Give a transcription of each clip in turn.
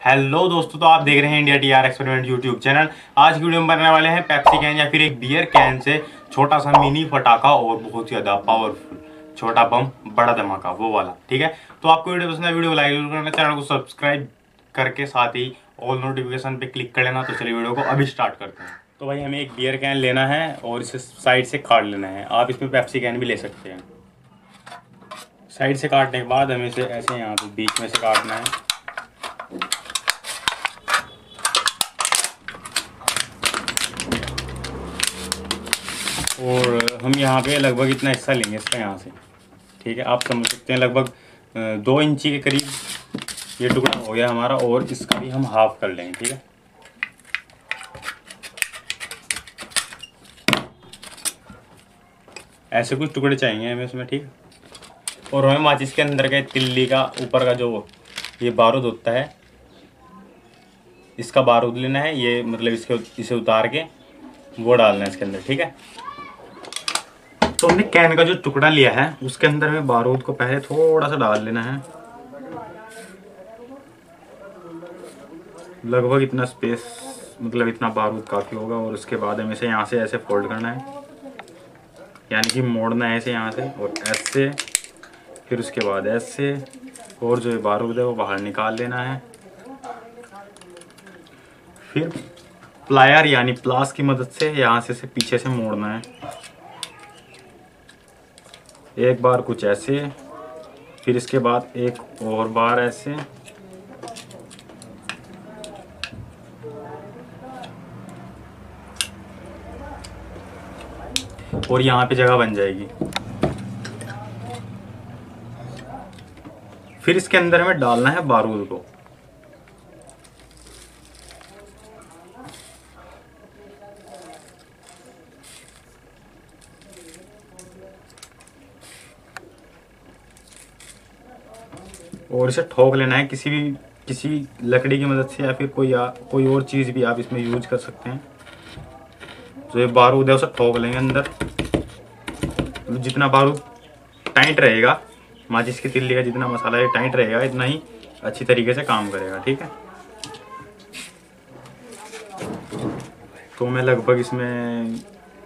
Hello दोस्तों, तो आप देख रहे हैं India TR experiment YouTube channel. आज की वीडियो में बनने वाले हैं पेप्सी कैन या फिर एक बियर कैन से छोटा सा मिनी पटाखा और बहुत ज्यादा पावरफुल छोटा बम बड़ा धमाका वो वाला। ठीक है, तो आपको वीडियो पसंद है, वीडियो को लाइक जरूर करना, चैनल को सब्सक्राइब करके साथ ही ऑल नोटिफिकेशन पे क्लिक कर लेना। तो चलिए वीडियो को अभी स्टार्ट करते हैं। तो भाई हमें एक बियर कैन लेना है और इसे साइड से काट लेना है। आप इसमें पेप्सी कैन भी ले सकते हैं। साइड से काटने के बाद हमें इसे ऐसे यहाँ पे बीच में से काटना है। और हम यहाँ पे लगभग इतना हिस्सा लेंगे इसका यहाँ से। ठीक है, आप समझ सकते हैं लगभग 2 इंची के करीब ये टुकड़ा हो गया हमारा, और इसका भी हम हाफ कर लेंगे। ठीक है, ऐसे कुछ टुकड़े चाहिए हमें इसमें। ठीक, और हमें माचिस के अंदर के तिल्ली का ऊपर का जो ये बारूद होता है, इसका बारूद लेना है। ये मतलब इसे उतार के वो डालना है इसके अंदर। ठीक है, तो हमने कैन का जो टुकड़ा लिया है उसके अंदर में बारूद को पहले थोड़ा सा डाल लेना है, लगभग इतना स्पेस, मतलब इतना बारूद काफ़ी होगा। और उसके बाद हमें इसे यहाँ से ऐसे फोल्ड करना है, यानी कि मोड़ना है इसे यहाँ से और ऐसे, फिर उसके बाद ऐसे, और जो बारूद है वो बाहर निकाल लेना है। फिर प्लायर यानी प्लास की मदद से यहाँ से इसे पीछे से मोड़ना है, एक बार कुछ ऐसे, फिर इसके बाद एक और बार ऐसे, और यहाँ पे जगह बन जाएगी। फिर इसके अंदर हमें डालना है बारूद को। और इसे ठोक लेना है किसी लकड़ी की मदद से, या फिर कोई और चीज़ भी आप इसमें यूज कर सकते हैं। तो ये बारूद है उसे ठोक लेंगे अंदर। जितना बारूद टाइट रहेगा, माचिस की तिल्ली का जितना मसाला ये टाइट रहेगा, इतना ही अच्छी तरीके से काम करेगा। ठीक है, तो मैं लगभग इसमें,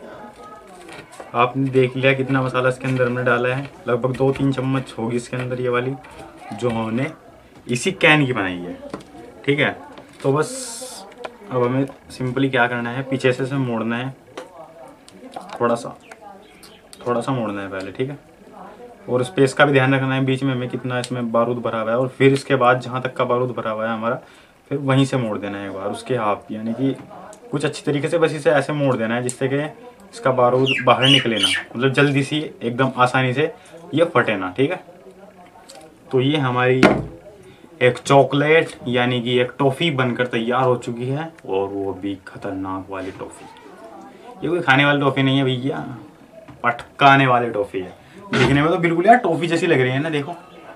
आपने देख लिया कितना मसाला इसके अंदर हमने डाला है। लगभग 2-3 चम्मच होगी इसके अंदर ये वाली, जो हमने इसी कैन की बनाई है। ठीक है, तो बस अब हमें सिंपली क्या करना है, पीछे से मोड़ना है, थोड़ा सा मोड़ना है पहले। ठीक है, और स्पेस का भी ध्यान रखना है, बीच में हमें कितना इसमें बारूद भरा हुआ है। और फिर इसके बाद जहाँ तक का बारूद भरा हुआ है हमारा, फिर वहीं से मोड़ देना है एक बार उसके हाफ, यानी कि कुछ अच्छी तरीके से बस इसे ऐसे मोड़ देना है जिससे कि इसका बारूद बाहर निकले ना, मतलब जल्दी सी एकदम आसानी से ये फटे ना। ठीक है, तो ये हमारी एक चॉकलेट यानी कि एक टॉफ़ी बनकर तैयार हो चुकी है, और वो भी खतरनाक वाली टॉफ़ी। ये कोई खाने वाली टॉफ़ी नहीं है भैया, पटकाने वाली टॉफ़ी है। दिखने में तो बिल्कुल यार टॉफ़ी जैसी लग रही है ना, देखो।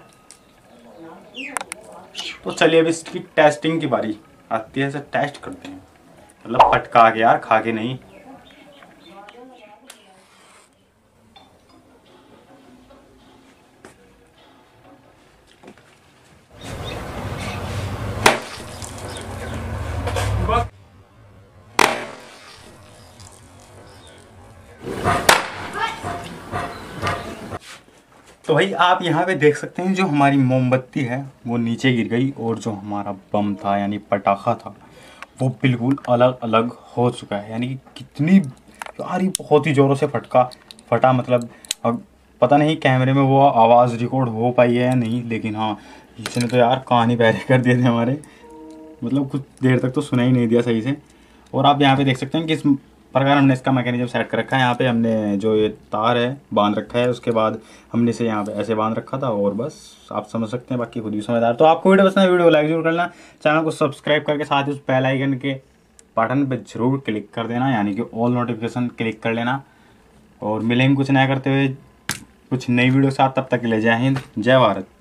तो चलिए अब इसकी टेस्टिंग की बारी आती है, इसे टेस्ट करते हैं, मतलब पटका के यार, खा के नहीं। तो भाई आप यहाँ पे देख सकते हैं, जो हमारी मोमबत्ती है वो नीचे गिर गई, और जो हमारा बम था यानी पटाखा था वो बिल्कुल अलग अलग हो चुका है। यानी कि कितनी यार, ये बहुत ही ज़ोरों से फटा। मतलब अब पता नहीं कैमरे में वो आवाज़ रिकॉर्ड हो पाई है या नहीं, लेकिन हाँ, इसने तो यार कान ही बहरे कर दिए थे हमारे। मतलब कुछ देर तक तो सुना ही नहीं दिया सही से। और आप यहाँ पे देख सकते हैं किस प्रकार हमने इसका मैकेनिज्म सेट कर रखा है। यहाँ पे हमने जो ये तार है बांध रखा है, उसके बाद हमने इसे यहाँ पे ऐसे बांध रखा था, और बस आप समझ सकते हैं, बाकी खुद ही समझदार। तो आपको वीडियो पसंद है, वीडियो को लाइक जरूर करना, चैनल को सब्सक्राइब करके साथ ही उस बेल आइकन के बटन पर जरूर क्लिक कर देना, यानी कि ऑल नोटिफिकेशन क्लिक कर लेना। और मिलेंगे कुछ नया करते हुए कुछ नई वीडियो के साथ, तब तक के लिए जय हिंद, जय भारत।